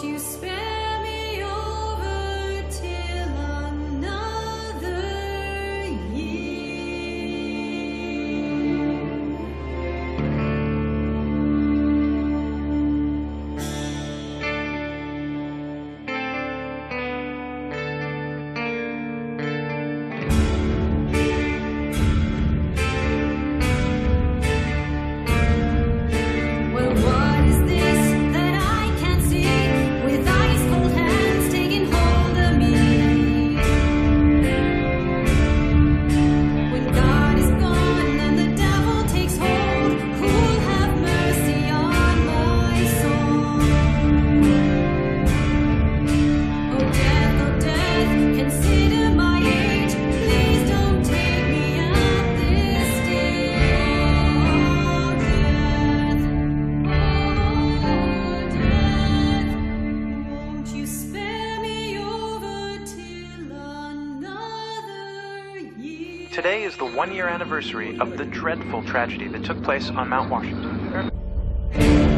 Won't you spare me over till another year? Well, what is this that I can't see with ice cold hands taking hold of me? When God is gone and the devil takes hold, who'll have mercy on my soul? Oh death, consider my age. Please don't take me at this stage. Won't you spare me over till another year? Today is the one-year anniversary of the dreadful tragedy that took place on Mount Washington.